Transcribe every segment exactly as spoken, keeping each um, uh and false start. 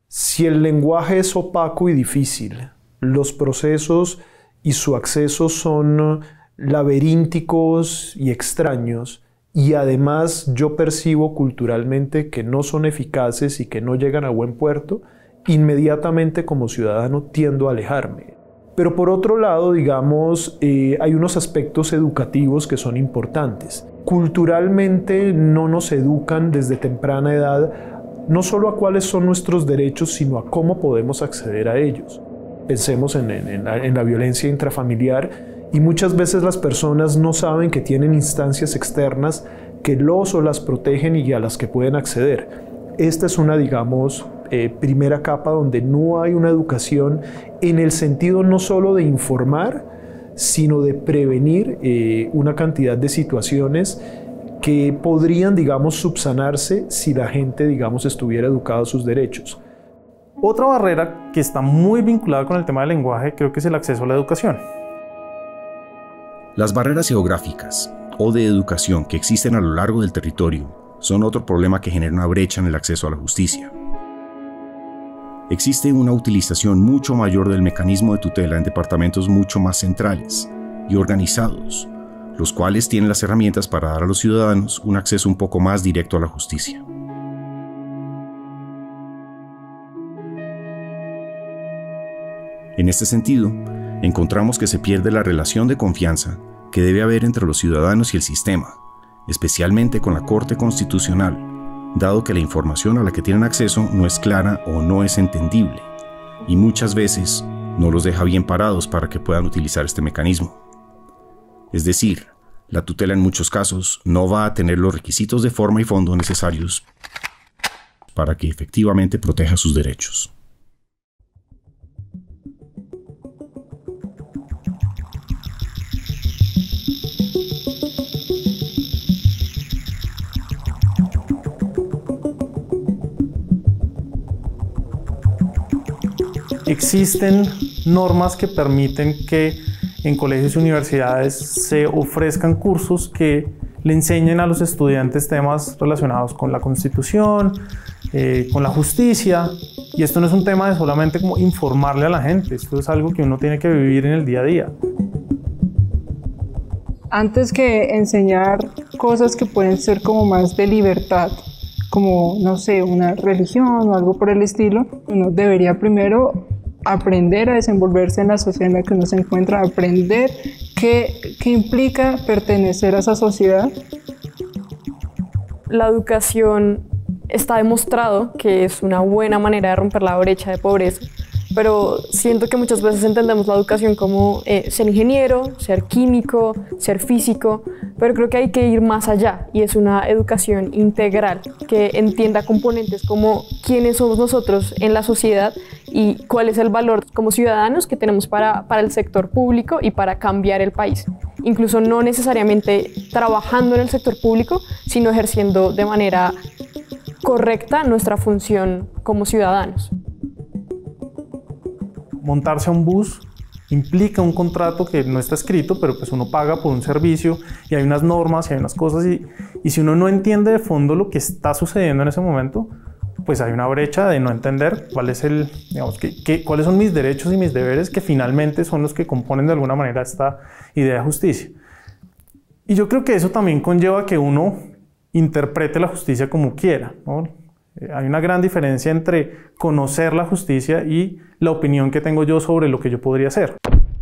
Si el lenguaje es opaco y difícil, los procesos y su acceso son laberínticos y extraños, y además yo percibo culturalmente que no son eficaces y que no llegan a buen puerto, inmediatamente como ciudadano tiendo a alejarme. Pero por otro lado, digamos, eh, hay unos aspectos educativos que son importantes. Culturalmente no nos educan desde temprana edad no solo a cuáles son nuestros derechos, sino a cómo podemos acceder a ellos. Pensemos en, en, en, la, en la violencia intrafamiliar, y muchas veces las personas no saben que tienen instancias externas que los o las protegen y a las que pueden acceder. Esta es una, digamos, eh, primera capa donde no hay una educación en el sentido no solo de informar, sino de prevenir eh, una cantidad de situaciones que podrían, digamos, subsanarse si la gente, digamos, estuviera educada a sus derechos. Otra barrera que está muy vinculada con el tema del lenguaje creo que es el acceso a la educación. Las barreras geográficas o de educación que existen a lo largo del territorio son otro problema que genera una brecha en el acceso a la justicia. Existe una utilización mucho mayor del mecanismo de tutela en departamentos mucho más centrales y organizados, los cuales tienen las herramientas para dar a los ciudadanos un acceso un poco más directo a la justicia. En este sentido, encontramos que se pierde la relación de confianza que debe haber entre los ciudadanos y el sistema, especialmente con la Corte Constitucional, dado que la información a la que tienen acceso no es clara o no es entendible, y muchas veces no los deja bien parados para que puedan utilizar este mecanismo. Es decir, la tutela en muchos casos no va a tener los requisitos de forma y fondo necesarios para que efectivamente proteja sus derechos. Existen normas que permiten que en colegios y universidades se ofrezcan cursos que le enseñen a los estudiantes temas relacionados con la Constitución, eh, con la justicia, y esto no es un tema de solamente como informarle a la gente, esto es algo que uno tiene que vivir en el día a día. Antes que enseñar cosas que pueden ser como más de libertad, como, no sé, una religión o algo por el estilo, uno debería primero aprender a desenvolverse en la sociedad en la que uno se encuentra, aprender qué, qué implica pertenecer a esa sociedad. La educación está demostrado que es una buena manera de romper la brecha de pobreza, pero siento que muchas veces entendemos la educación como eh, ser ingeniero, ser químico, ser físico, pero creo que hay que ir más allá, y es una educación integral que entienda componentes como quiénes somos nosotros en la sociedad y cuál es el valor como ciudadanos que tenemos para, para el sector público y para cambiar el país. Incluso no necesariamente trabajando en el sector público, sino ejerciendo de manera correcta nuestra función como ciudadanos. Montarse a un bus implica un contrato que no está escrito, pero pues uno paga por un servicio y hay unas normas y hay unas cosas, y, y si uno no entiende de fondo lo que está sucediendo en ese momento, pues hay una brecha de no entender cuál es el, digamos, que, que, cuáles son mis derechos y mis deberes, que finalmente son los que componen de alguna manera esta idea de justicia. Y yo creo que eso también conlleva que uno interprete la justicia como quiera, ¿no? Hay una gran diferencia entre conocer la justicia y la opinión que tengo yo sobre lo que yo podría hacer.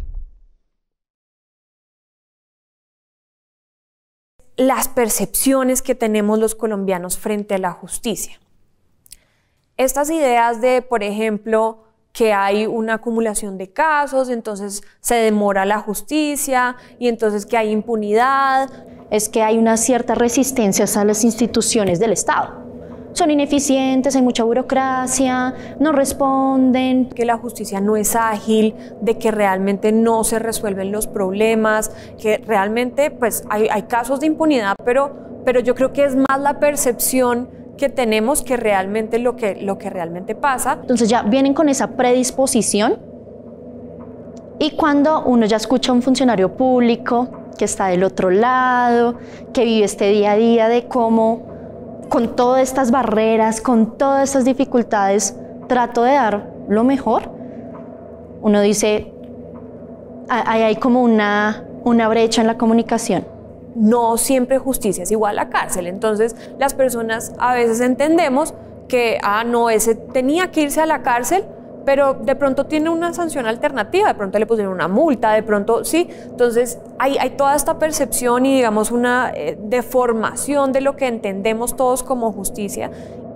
Las percepciones que tenemos los colombianos frente a la justicia. Estas ideas de, por ejemplo, que hay una acumulación de casos, entonces se demora la justicia y entonces que hay impunidad. Es que hay una cierta resistencia a las instituciones del Estado. Son ineficientes, hay mucha burocracia, no responden. Que la justicia no es ágil, de que realmente no se resuelven los problemas, que realmente pues, hay, hay casos de impunidad, pero, pero yo creo que es más la percepción que tenemos que realmente lo que, lo que realmente pasa. Entonces ya vienen con esa predisposición, y cuando uno ya escucha a un funcionario público que está del otro lado, que vive este día a día de cómo, con todas estas barreras, con todas estas dificultades, trato de dar lo mejor, uno dice, hay, hay como una, una brecha en la comunicación. No siempre justicia es igual a cárcel, entonces las personas a veces entendemos que, ah, no, ese tenía que irse a la cárcel, pero de pronto tiene una sanción alternativa, de pronto le pusieron una multa, de pronto sí, entonces hay, hay toda esta percepción y digamos una eh, deformación de lo que entendemos todos como justicia.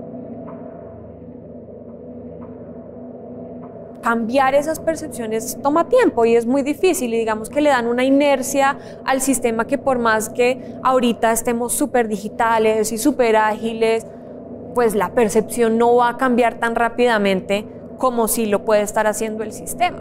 Cambiar esas percepciones toma tiempo y es muy difícil y digamos que le dan una inercia al sistema que por más que ahorita estemos súper digitales y súper ágiles, pues la percepción no va a cambiar tan rápidamente como si lo puede estar haciendo el sistema.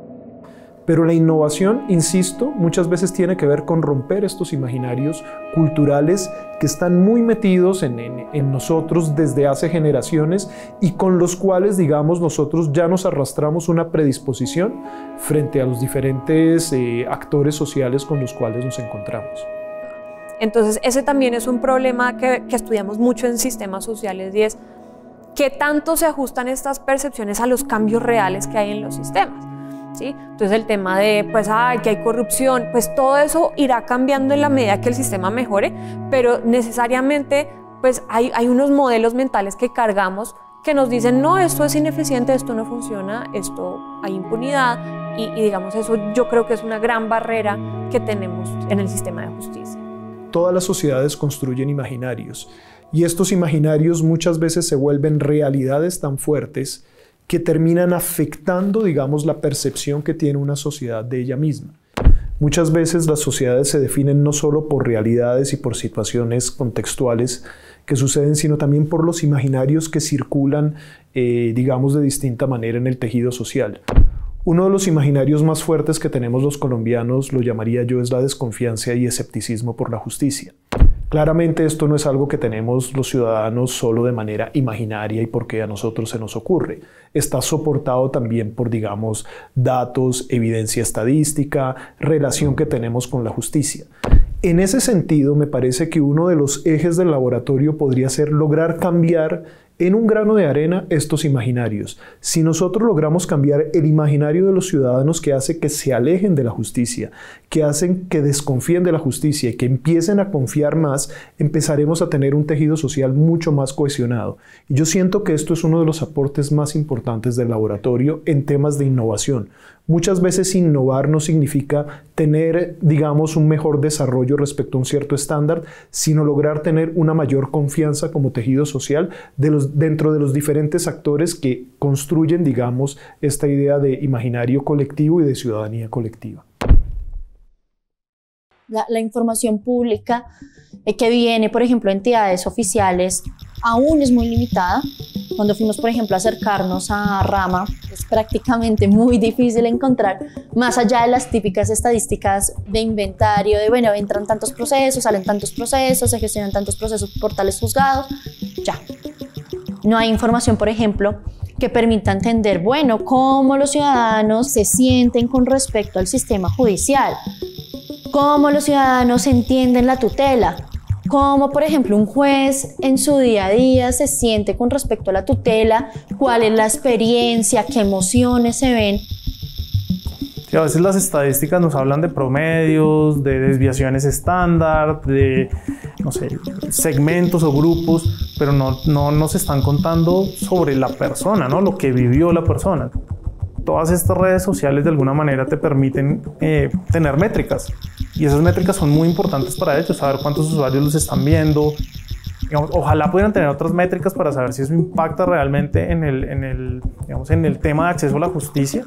Pero la innovación, insisto, muchas veces tiene que ver con romper estos imaginarios culturales que están muy metidos en, en, en nosotros desde hace generaciones y con los cuales, digamos, nosotros ya nos arrastramos una predisposición frente a los diferentes eh, actores sociales con los cuales nos encontramos. Entonces, ese también es un problema que, que estudiamos mucho en sistemas sociales y es qué tanto se ajustan estas percepciones a los cambios reales que hay en los sistemas. ¿Sí? Entonces el tema de pues ay, que hay corrupción, pues todo eso irá cambiando en la medida que el sistema mejore, pero necesariamente pues hay, hay unos modelos mentales que cargamos que nos dicen no, esto es ineficiente, esto no funciona, esto hay impunidad y, y digamos eso yo creo que es una gran barrera que tenemos en el sistema de justicia. Todas las sociedades construyen imaginarios y estos imaginarios muchas veces se vuelven realidades tan fuertes que terminan afectando, digamos, la percepción que tiene una sociedad de ella misma. Muchas veces las sociedades se definen no solo por realidades y por situaciones contextuales que suceden, sino también por los imaginarios que circulan, eh, digamos, de distinta manera en el tejido social. Uno de los imaginarios más fuertes que tenemos los colombianos, lo llamaría yo, es la desconfianza y escepticismo por la justicia. Claramente esto no es algo que tenemos los ciudadanos solo de manera imaginaria y porque a nosotros se nos ocurre. Está soportado también por, digamos, datos, evidencia estadística, relación que tenemos con la justicia. En ese sentido, me parece que uno de los ejes del laboratorio podría ser lograr cambiar en un grano de arena estos imaginarios. Si nosotros logramos cambiar el imaginario de los ciudadanos que hace que se alejen de la justicia, que hacen que desconfíen de la justicia y que empiecen a confiar más, empezaremos a tener un tejido social mucho más cohesionado. Y yo siento que esto es uno de los aportes más importantes del laboratorio en temas de innovación. Muchas veces innovar no significa tener, digamos, un mejor desarrollo respecto a un cierto estándar, sino lograr tener una mayor confianza como tejido social de los, dentro de los diferentes actores que construyen, digamos, esta idea de imaginario colectivo y de ciudadanía colectiva. La, la información pública eh, que viene, por ejemplo, de entidades oficiales, aún es muy limitada. Cuando fuimos, por ejemplo, a acercarnos a Rama, es prácticamente muy difícil encontrar, más allá de las típicas estadísticas de inventario, de bueno, entran tantos procesos, salen tantos procesos, se gestionan tantos procesos por tales juzgados, ya. No hay información, por ejemplo, que permita entender, bueno, cómo los ciudadanos se sienten con respecto al sistema judicial, cómo los ciudadanos entienden la tutela, cómo, por ejemplo, un juez en su día a día se siente con respecto a la tutela, cuál es la experiencia, qué emociones se ven. Sí, a veces las estadísticas nos hablan de promedios, de desviaciones estándar, de, no sé, segmentos o grupos, pero no, no nos están contando sobre la persona, ¿no? Lo que vivió la persona. Todas estas redes sociales de alguna manera te permiten eh, tener métricas y esas métricas son muy importantes para ellos, saber cuántos usuarios los están viendo. Digamos, ojalá pudieran tener otras métricas para saber si eso impacta realmente en el, en el, digamos, en el tema de acceso a la justicia.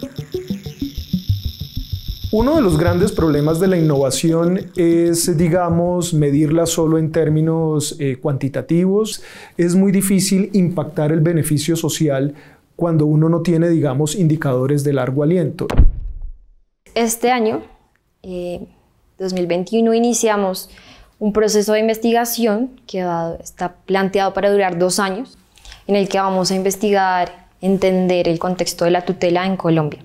Uno de los grandes problemas de la innovación es, digamos, medirla solo en términos eh, cuantitativos. Es muy difícil impactar el beneficio social cuando uno no tiene, digamos, indicadores de largo aliento. Este año, eh, dos mil veintiuno, iniciamos un proceso de investigación que va, está planteado para durar dos años, en el que vamos a investigar, entender el contexto de la tutela en Colombia.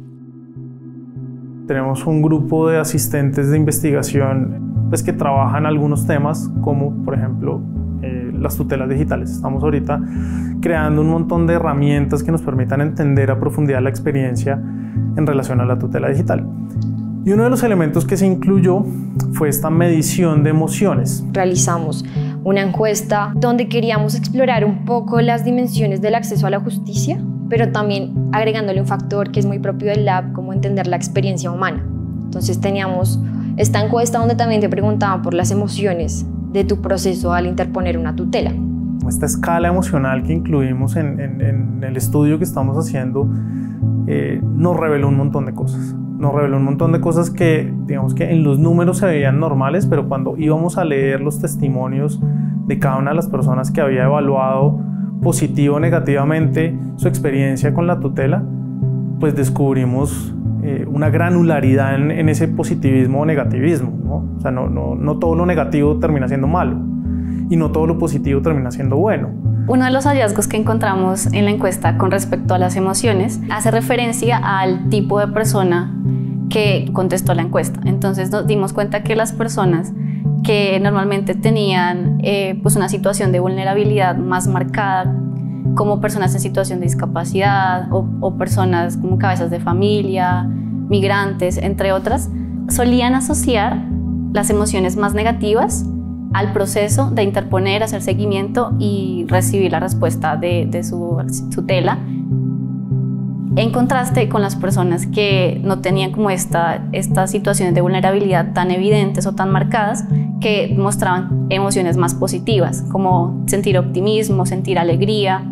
Tenemos un grupo de asistentes de investigación pues, que trabajan algunos temas, como por ejemplo eh, las tutelas digitales. Estamos ahorita creando un montón de herramientas que nos permitan entender a profundidad la experiencia en relación a la tutela digital. Y uno de los elementos que se incluyó fue esta medición de emociones. Realizamos una encuesta donde queríamos explorar un poco las dimensiones del acceso a la justicia, pero también agregándole un factor que es muy propio del lab, como entender la experiencia humana. Entonces teníamos esta encuesta donde también te preguntaban por las emociones de tu proceso al interponer una tutela. Esta escala emocional que incluimos en, en, en el estudio que estamos haciendo eh, nos reveló un montón de cosas. Nos reveló un montón de cosas que, digamos que en los números se veían normales, pero cuando íbamos a leer los testimonios de cada una de las personas que había evaluado positivo o negativamente su experiencia con la tutela, pues descubrimos eh, una granularidad en, en ese positivismo o negativismo, ¿no? O sea, no, no, no todo lo negativo termina siendo malo y no todo lo positivo termina siendo bueno. Uno de los hallazgos que encontramos en la encuesta con respecto a las emociones hace referencia al tipo de persona que contestó la encuesta. Entonces nos dimos cuenta que las personas que normalmente tenían eh, pues una situación de vulnerabilidad más marcada, como personas en situación de discapacidad o, o personas como cabezas de familia, migrantes, entre otras, solían asociar las emociones más negativas al proceso de interponer, hacer seguimiento y recibir la respuesta de, de su tutela, en contraste con las personas que no tenían como esta, estas situaciones de vulnerabilidad tan evidentes o tan marcadas, que mostraban emociones más positivas, como sentir optimismo, sentir alegría.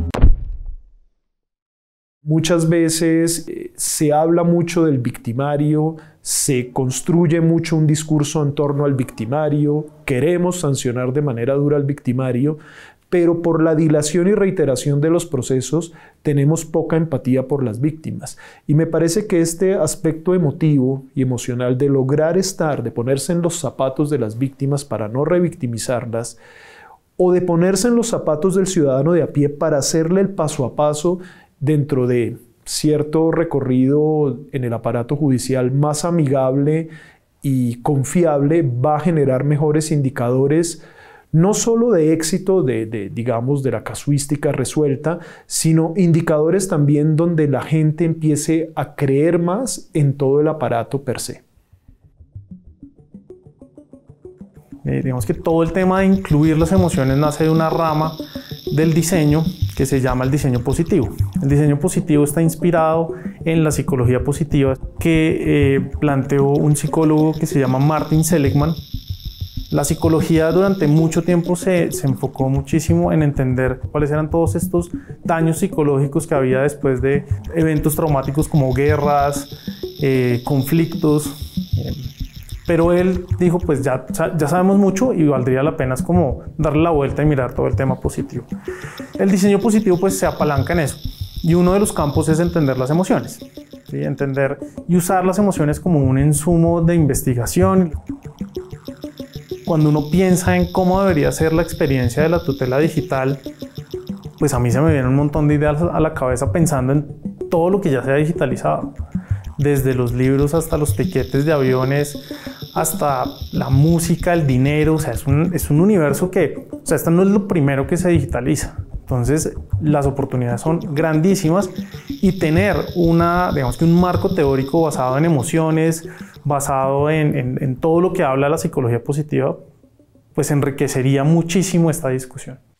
Muchas veces eh, se habla mucho del victimario, se construye mucho un discurso en torno al victimario, queremos sancionar de manera dura al victimario, pero por la dilación y reiteración de los procesos tenemos poca empatía por las víctimas. Y me parece que este aspecto emotivo y emocional de lograr estar, de ponerse en los zapatos de las víctimas para no revictimizarlas, o de ponerse en los zapatos del ciudadano de a pie para hacerle el paso a paso dentro de cierto recorrido en el aparato judicial más amigable y confiable, va a generar mejores indicadores, no solo de éxito, de, de, digamos, de la casuística resuelta, sino indicadores también donde la gente empiece a creer más en todo el aparato per se. Eh, digamos que todo el tema de incluir las emociones nace de una rama del diseño que se llama el diseño positivo. El diseño positivo está inspirado en la psicología positiva que eh, planteó un psicólogo que se llama Martin Seligman. La psicología durante mucho tiempo se, se enfocó muchísimo en entender cuáles eran todos estos daños psicológicos que había después de eventos traumáticos como guerras, eh, conflictos. Eh, pero él dijo, pues ya, ya sabemos mucho y valdría la pena es como darle la vuelta y mirar todo el tema positivo. El diseño positivo pues se apalanca en eso. Y uno de los campos es entender las emociones. ¿Sí? Entender y usar las emociones como un insumo de investigación. Cuando uno piensa en cómo debería ser la experiencia de la tutela digital, pues a mí se me vienen un montón de ideas a la cabeza pensando en todo lo que ya se ha digitalizado. Desde los libros hasta los tiquetes de aviones, hasta la música, el dinero. O sea, es un, es un universo que, o sea, esto no es lo primero que se digitaliza. Entonces, las oportunidades son grandísimas y tener una, digamos que un marco teórico basado en emociones, basado en, en, en todo lo que habla la psicología positiva, pues enriquecería muchísimo esta discusión.